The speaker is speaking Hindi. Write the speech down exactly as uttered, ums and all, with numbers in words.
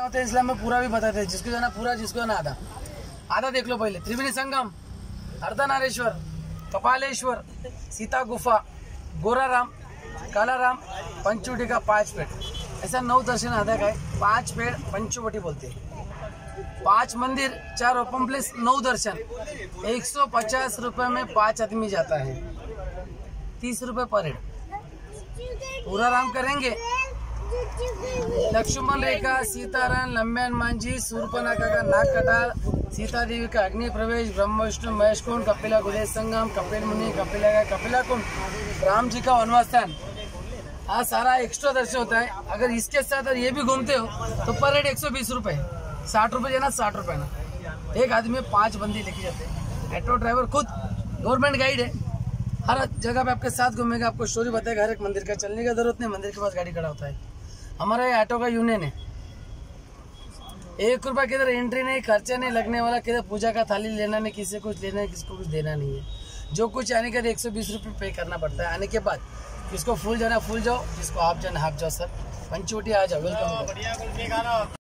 होते हैं इस्लाम में पूरा भी बताते हैं, जिसको जाना पूरा, जिसको जाना आधा। आधा देख लो पहले। त्रिवेणी संगम, अर्धनारेश्वर, कपालेश्वर, सीता गुफा, गोराराम, कालाराम, पंचवटी का पांच पेड़, ऐसा नौ दर्शन आधा का है। पांच पेड़ पंचवटी बोलते हैं। पांच मंदिर, चार ओपन प्लेस, नौ दर्शन। एक सौ पचास रुपए में पांच आदमी जाता है, तीस रुपए पर हेड। पूरा राम करेंगे। लक्ष्मण रेखा, सीताराम, लंबे हनुमान जी, सूर्पनखा का नाक कटा, सीता देवी का अग्नि प्रवेश, ब्रह्म विष्णु महेश कुंड, कपिला गुदे संगम, कपिल मुनि, कपिला का कपिला कुंड, राम जी का वनवास स्थान। हाँ, सारा एक्स्ट्रा दर्शन होता है। अगर इसके साथ अगर ये भी घूमते हो तो पर हेड एक सौ बीस रुपए, साठ रुपए जाना, साठ रुपए ना। एक आदमी पांच बंदी लेके जाते हैं। ऑटो ड्राइवर खुद गवर्नमेंट गाइड है, हर जगह पे आपके साथ घूमेगा, आपको स्टोरी बताएगा हर एक मंदिर का। चलने की जरूरत नहीं, मंदिर के पास गाड़ी खड़ा होता है। हमारा ये ऑटो का यूनियन है। एक रुपया किधर एंट्री नहीं, खर्चा नहीं लगने वाला, किधर पूजा का थाली लेना नहीं, किसी को कुछ लेना है, किसी को कुछ देना नहीं है। जो कुछ आने के एक सौ बीस रुपये पे करना पड़ता है। आने के बाद किसको फुल जाना फुल जाओ, जिसको हाफ जाना हाफ जाओ। सर पंचवटी आ जाओ, वेलकम।